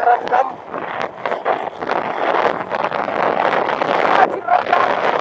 ramdam. Ating ramdam.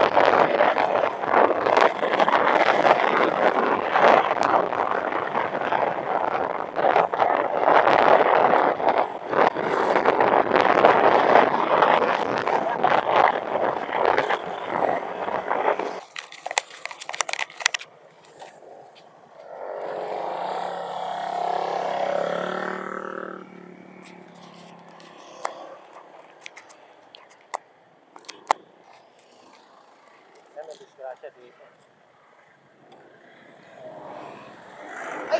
May disgrasya dito. Ay!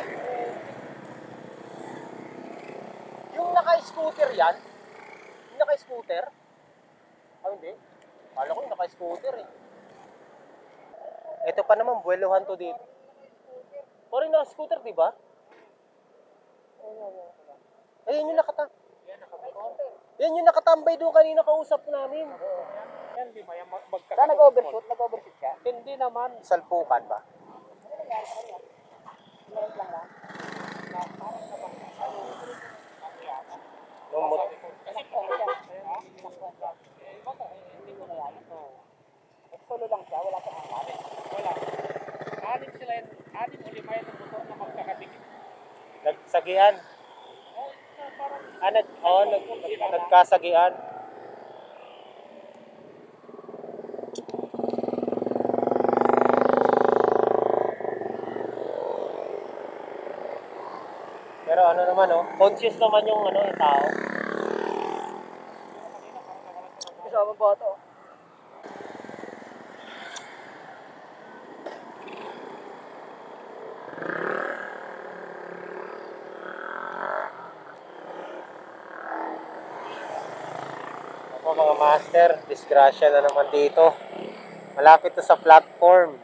Yung naka-scooter yan? Yung naka-scooter? Ah, hindi. Kala ko yung naka-scooter eh. Ito pa naman, buweluhan to dito. Parang naka-scooter, di ba? Ayun yung yan yung nakatambay doon kanina kausap namin. Yan, di ba? Yung Saan nag-overshoot? Nag-overshoot siya? Hindi naman. Salpukan ba? Meron lang lang. Lumot. Solo lang siya, wala pa apat. Wala. Anim sila yun. Anim o lima yun ang motor na magkakadikit. Nagsagian. Nagkasagian. Pero ano naman conscious naman yung yung tao. Kasama ba ito? Ako mga master, disgrasya na naman dito. Malapit to sa platform.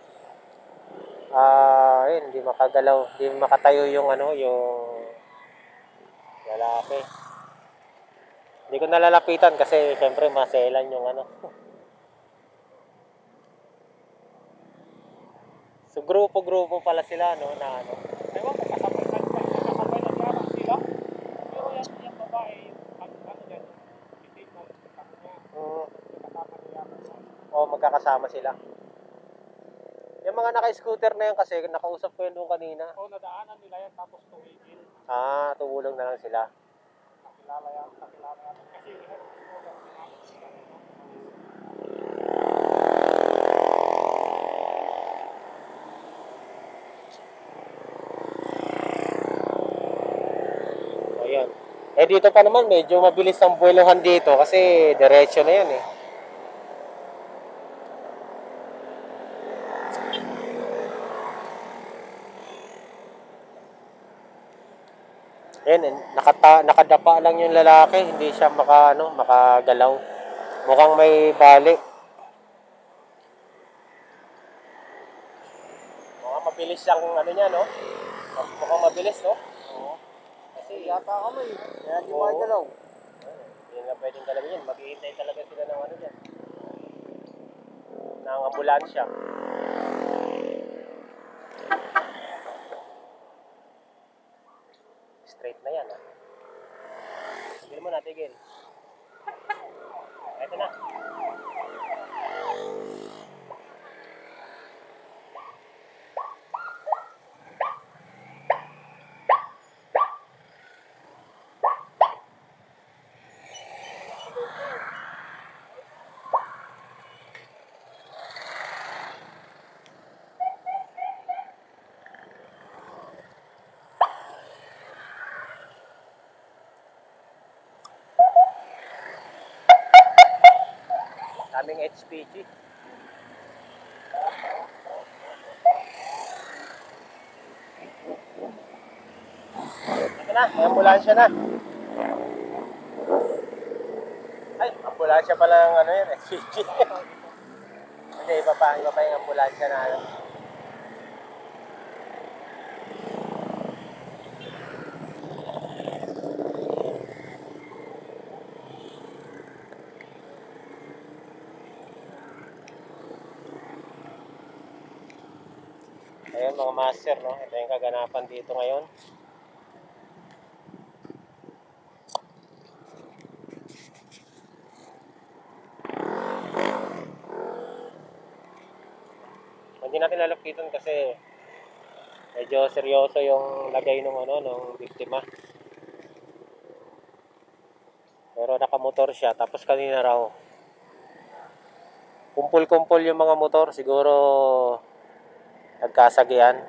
Ayun, hindi makagalaw, hindi makatayo yung yung lalaki. Hindi ko nalalapitan kasi syempre maselan yung So grupo-grupo pala sila na Ewan ko, kasabay na yata sila. Pero yung babae, ano yan, hindi mo kasama niya. Kasama niya. magkakasama sila. Yung mga naka-scooter na yan kasi nakausap ko yun doon kanina. Nadaanan nila yan tapos tumigil. Tumulong na lang sila. Nakilala yan. Kasi Ayan. Dito pa naman medyo mabilis ang buwelohan dito kasi diretso na yan Ayan, nakadapa lang yung lalaki, hindi siya makagalaw. Mukhang may bali. Mukhang mabilis ang niya, no? Mukhang mabilis, no? Oo. Kasi Yata kami. Kaya di Oo. ba galaw? Hindi nga pwedeng galawin yan. Maghihintay talaga sila ng dyan. Ng ambulansya. Straight na yan, Tigil mo na, tigil. Ito na. Daming HPG. Ito na, may ambulansya na. Ay, ambulansya pala ng yan, HPG. Hindi, iba pa yung ambulansya na Ayan mga master, no? Ito yung kaganapan dito ngayon. Hindi natin lalapitan kasi medyo seryoso yung lagay ng nung biktima. Pero nakamotor siya, tapos kanina raw kumpul-kumpul yung mga motor, siguro nagkasagian.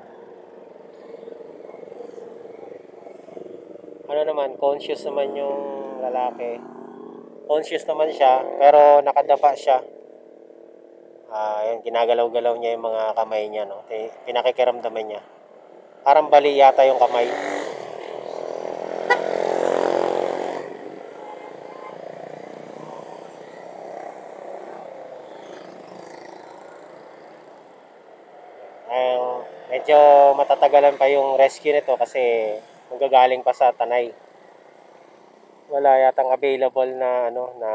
Ano naman, conscious naman yung lalaki. Conscious naman siya, pero nakadapa siya. Yan, ginagalaw-galaw niya yung mga kamay niya, no? Pinakikiramdaman niya. Parang bali yata yung kamay. Medyo matatagalan pa yung rescue nito kasi magagaling pa sa Tanay. Wala yatang available na na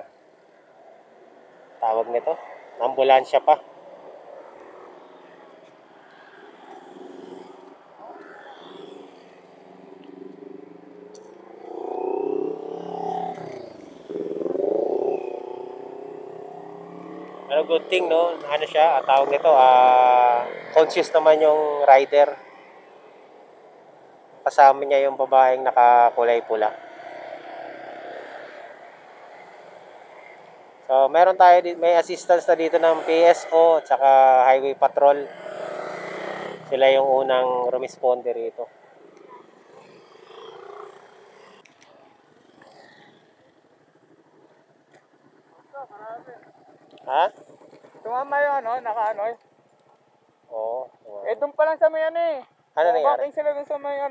tawag nito, ambulansya pa. Pero good thing, no? Ano siya, tawag nito, conscious naman yung rider. Kasama niya yung babaeng nakakulay pula. So, meron tayo may assistance na dito ng PSO at saka Highway Patrol. Sila yung unang rumisponde rito. Ha? Tumama yung Oo. doon pa lang sa may Ano nangyari? Bumabang sila doon sa may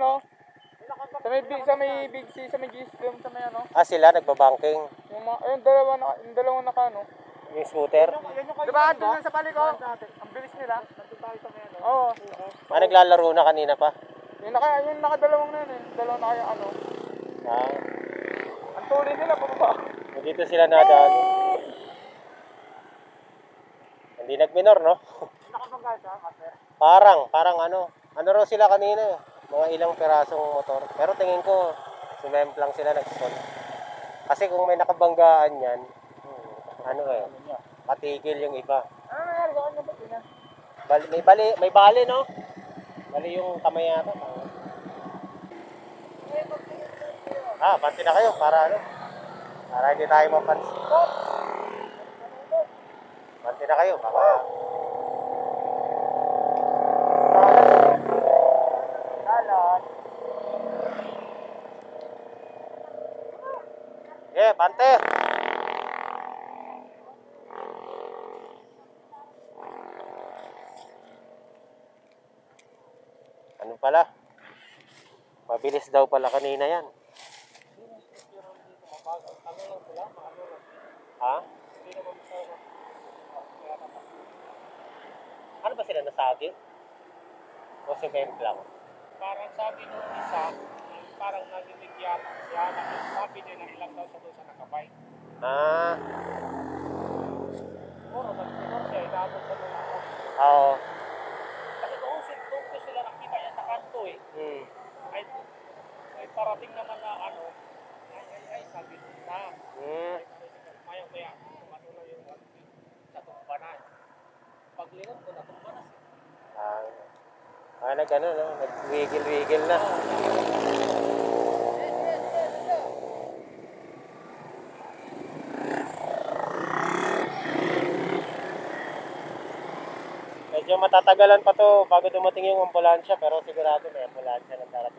sa may GSM, sa may Sila nagbabanking. yung dalawang Yung scooter. Diba andun lang sa paliko? Ang bilis nila. Oo. Naglalaro na kanina pa. Yung nakadalawang na yun eh. Dalawang na kaya Ang tuloy nila pababa. Dito sila nadaan. Hindi nagminor, no? Parang ano raw sila kanina eh. Mga ilang pirasong motor. Pero tingin ko, sumemplang sila nag-stall. Kasi kung may nakabanggaan yan, patigil yung iba. Ano nangyari sa kanya ba niya? May bali, no? Bali yung kamay yata. Banti na kayo para para hindi tayo mapansin. Banti na kayo, baka Dalan. bante. Ano pala? Mabilis daw pala kanina yan. Ha? Ano ba sila, nasagi? O cement lang? Parang sabi nung isa, parang narinig yata siya, sabi niya na ilang daw siya doon sa nakabay. Siguro, nagsimor siya, inabot sa mga ako. Oo. Kasi doon ko sila nakita niya sa kanto eh. Ay parating naman na sabi nung na. Maya-maya, na yung sa tumbanan. Paglingon ko, natumba na siya. Nagwigil-wigil na. Medyo matatagalan pa to bago dumating yung ambulansya, pero sigurado may ambulansya na darating.